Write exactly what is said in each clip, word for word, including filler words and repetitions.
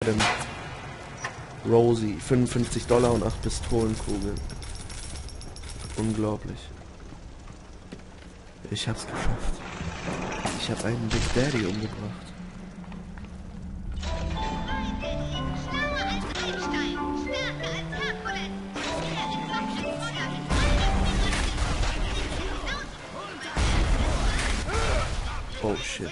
drin. Rosie, fünfundfünfzig Dollar und acht Pistolenkugeln. Unglaublich. Ich hab's geschafft. Ich hab einen Big Daddy umgebracht. Oh shit.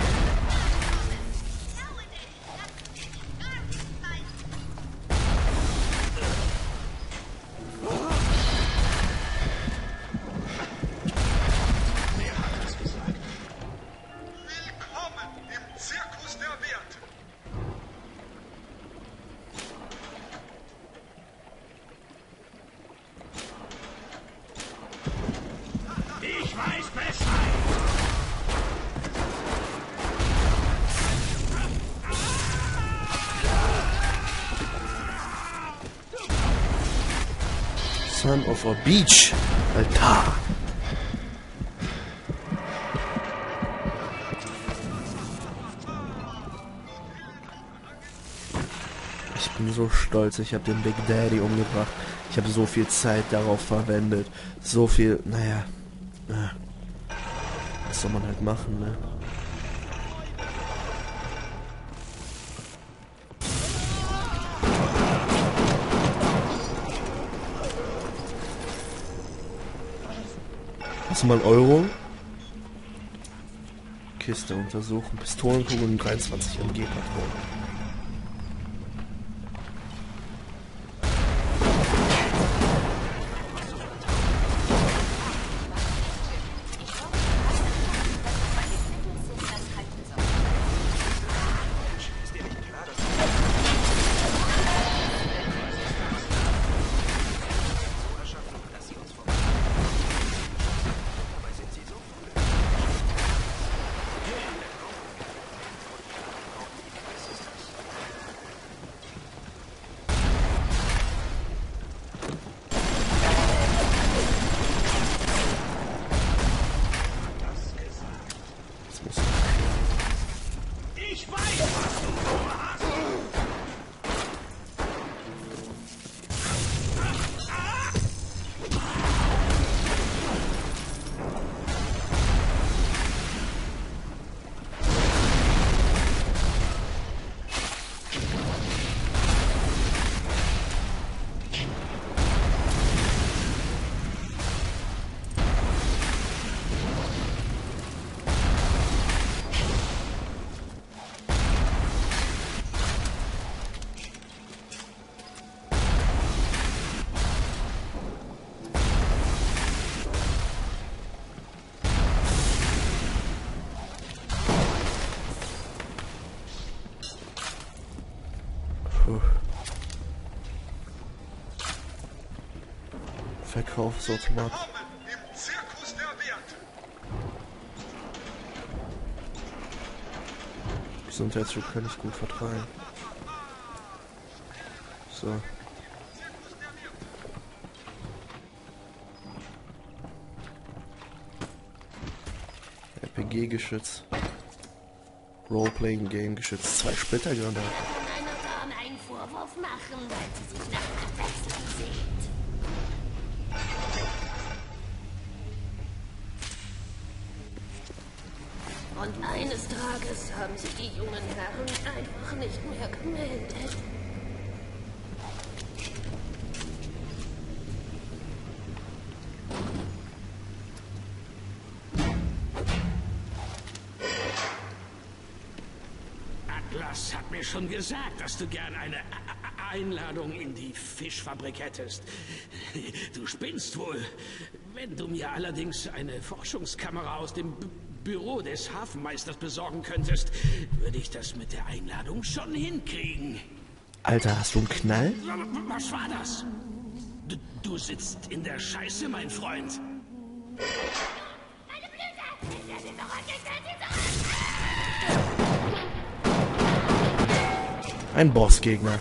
Ich weiß Bescheid! Son of a Beach, Alter. Ich bin so stolz, ich habe den Big Daddy umgebracht. Ich habe so viel Zeit darauf verwendet. So viel, naja. Was soll man halt machen, ne? Hast du mal einen Euro? Kiste untersuchen. Pistolenkugeln und dreiundzwanzig M G-Patronen. Ich weiß, was du vorhast! Verkaufsautomat. Im Zirkus der Werte. Gesundheitsschub kann ich gut vertragen. So. R P G-Geschütz. Roleplaying-Game-Geschütz. Zwei Splittergranaten. Einer Dame einen Vorwurf machen, weil sie sich nach Abwechslung sehnt. Und eines Tages haben sich die jungen Herren einfach nicht mehr gemeldet. Atlas hat mir schon gesagt, dass du gern eine Einladung in die Fischfabrik hättest. Du spinnst wohl. Wenn du mir allerdings eine Forschungskamera aus dem B Büro des Hafenmeisters besorgen könntest, würde ich das mit der Einladung schon hinkriegen. Alter, hast du einen Knall? Was war das? Du, du sitzt in der Scheiße, mein Freund. Meine Blüte! Ich werde sie zurück! Ich werde sie zurück! Ein Bossgegner.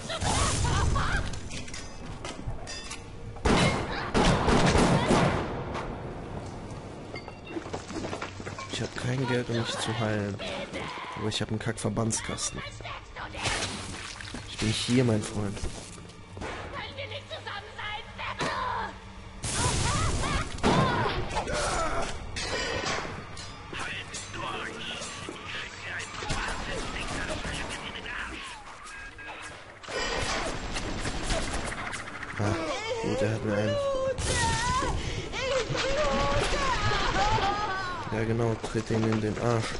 Ich habe kein Geld, um mich zu heilen. Aber ich habe einen Kack-Verbandskasten. Ich bin hier, mein Freund. Können wir nicht zusammen sein? Halt durch! Ich schicke dir ein schwarzes Ding dazwischen in den Arsch. Ah, gut, er hat mir einen. Ja genau, tritt ihn in den Arsch.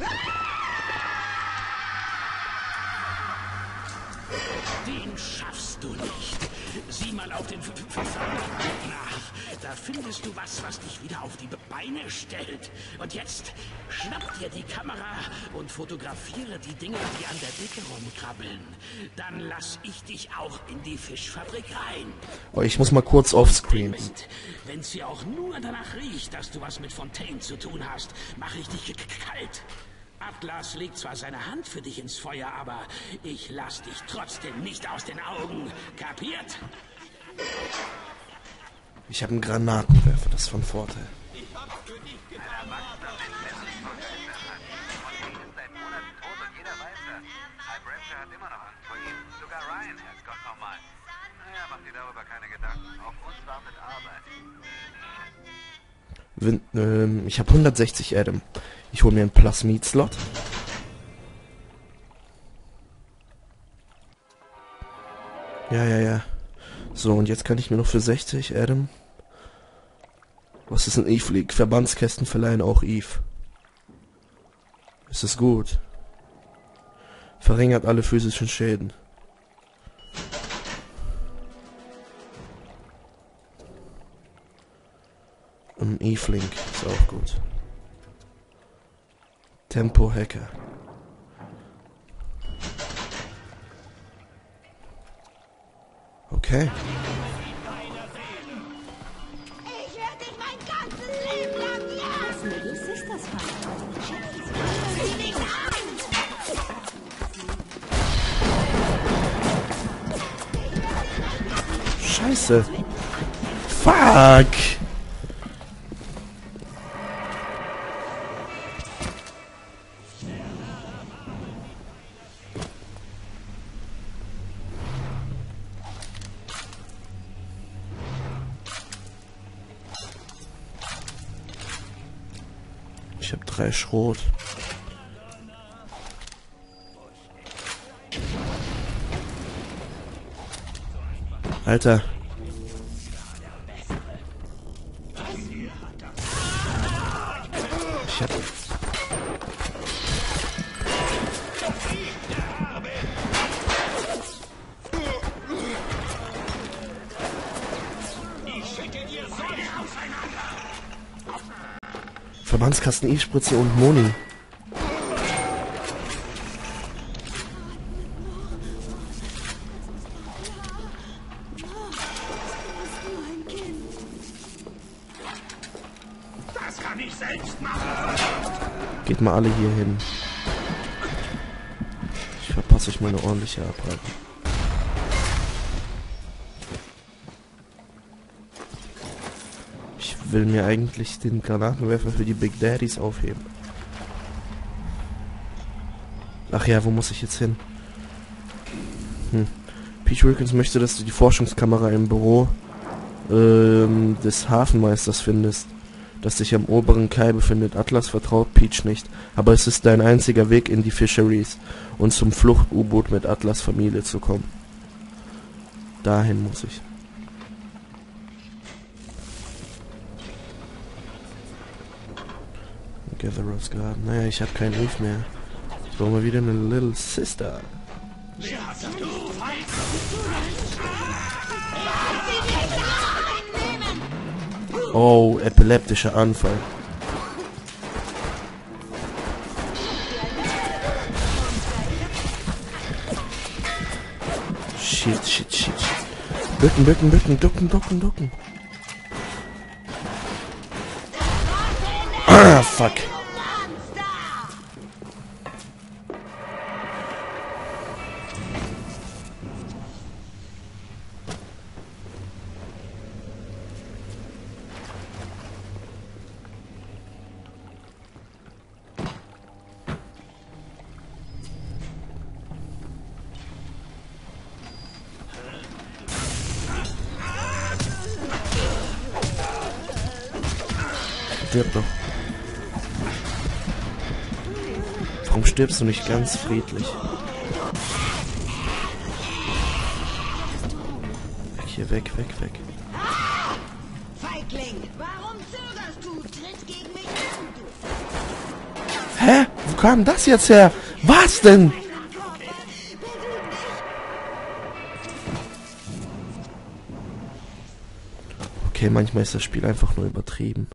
Den schaffst du nicht. Sieh mal auf den Verfahren nach. Da findest du was, was dich wieder auf die Beine stellt. Und jetzt schnapp dir die Kamera und fotografiere die Dinger, die an der Decke rumkrabbeln. Dann lass ich dich auch in die Fischfabrik rein. Oh, ich muss mal kurz offscreen. Wenn es hier auch nur danach riecht, dass du was mit Fontaine zu tun hast, mache ich dich kalt. Atlas legt zwar seine Hand für dich ins Feuer, aber ich lass dich trotzdem nicht aus den Augen. Kapiert? Ich habe einen Granatenwerfer, das ist von Vorteil. Wenn, ähm, ich habe hundertsechzig Adam. Ich hole mir einen Plasmid-Slot. Ja, ja, ja. So, und jetzt kann ich mir noch für sechzig Adam... Was ist ein Eve League? Verbandskästen verleihen auch Eve. Es ist gut. Verringert alle physischen Schäden. Ein Eve Link ist auch gut. Tempo Hacker. Okay. Ich werde dich mein ganzes Leben lang jagen! Little Sisters Fight. Sieh dich an! Scheiße. Fuck. Ich habe drei Schrot. Alter. Ich hab... Verbandskasten, E-Spritze und Moni. Das kann ich selbst machen. Geht mal alle hier hin. Ich verpasse euch mal eine ordentliche Abreibung. Ich will mir eigentlich den Granatenwerfer für die Big Daddies aufheben. Ach ja, wo muss ich jetzt hin? Hm. Peach Wilkins möchte, dass du die Forschungskamera im Büro ähm, des Hafenmeisters findest, das sich am oberen Kai befindet. Atlas vertraut Peach nicht, aber es ist dein einziger Weg in die Fisheries und zum Flucht-U-Boot mit Atlas Familie zu kommen. Dahin muss ich. Gatherer's Garden. Naja, ich habe keinen Eve mehr. Ich brauche mal wieder eine Little Sister. Oh, epileptischer Anfall. Shit, shit, shit, shit. Bücken, bücken, bücken, ducken, ducken, ducken. Ah, fuck. Stirb doch. Warum stirbst du nicht ganz friedlich? Weg hier, weg, weg, weg. Feigling, warum zögerst du? Tritt gegen mich an, du. Hä? Wo kam das jetzt her? Was denn? Okay, manchmal ist das Spiel einfach nur übertrieben.